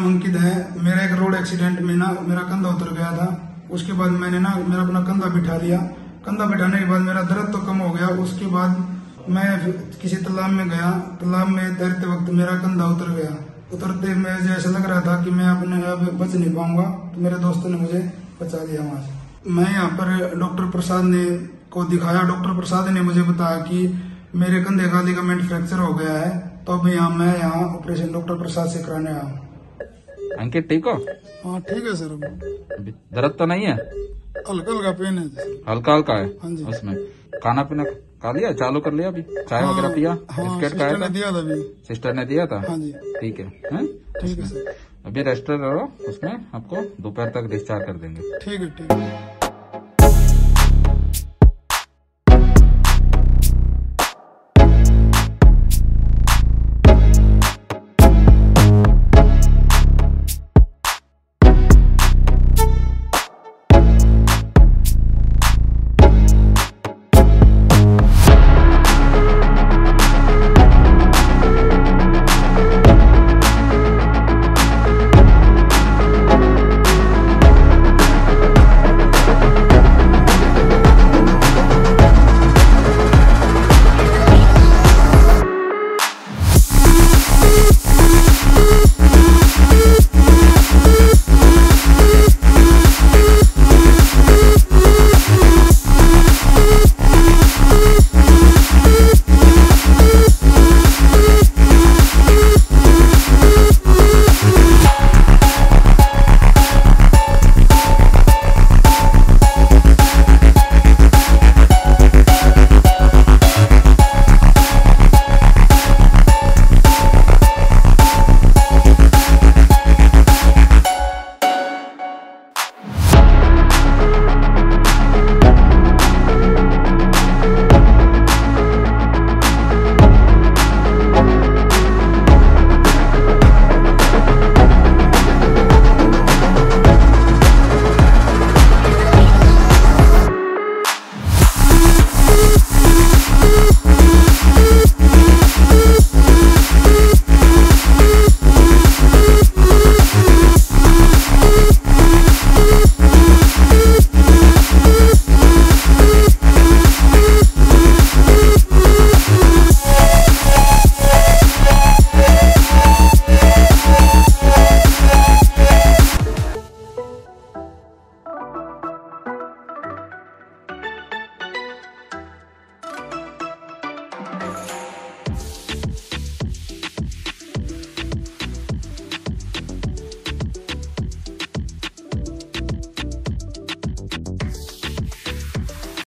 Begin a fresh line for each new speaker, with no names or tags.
नाम अंकित है। मेरा एक रोड एक्सीडेंट में ना मेरा कंधा उतर गया था। उसके बाद मैंने ना मेरा अपना कंधा बिठा लिया। कंधा बिठाने के बाद मेरा दर्द तो कम हो गया। उसके बाद मैं किसी तालाब में गया। तालाब में तैरते वक्त मेरा कंधा उतर गया। उतरते मुझे ऐसा लग रहा था कि मैं अपने अब बच नहीं पाऊंगा, तो मेरे दोस्तों ने मुझे बचा लिया वहां से। मैं यहाँ पर डॉक्टर प्रसाद ने को दिखाया। डॉक्टर प्रसाद ने मुझे बताया कि मेरे कंधे का लिगामेंट फ्रैक्चर हो गया है, तो अब मैं यहाँ ऑपरेशन डॉक्टर प्रसाद से कराने आया हूँ।
अंकित ठीक हो?
हाँ ठीक है सर।
अभी दर्द तो नहीं है?
हल्का हल्का पेन है।
हल्का हल्का है?
हाँ जी।
उसमें खाना पीना खा लिया, चालू कर लिया? अभी चाय वगैरह पिया? बिस्किट खाया था?
दिया था अभी।
सिस्टर ने दिया था?
हाँ जी।
ठीक है,
ठीक है सर।
अभी रेस्ट करो, उसमें आपको दोपहर तक डिस्चार्ज कर देंगे।
ठीक है।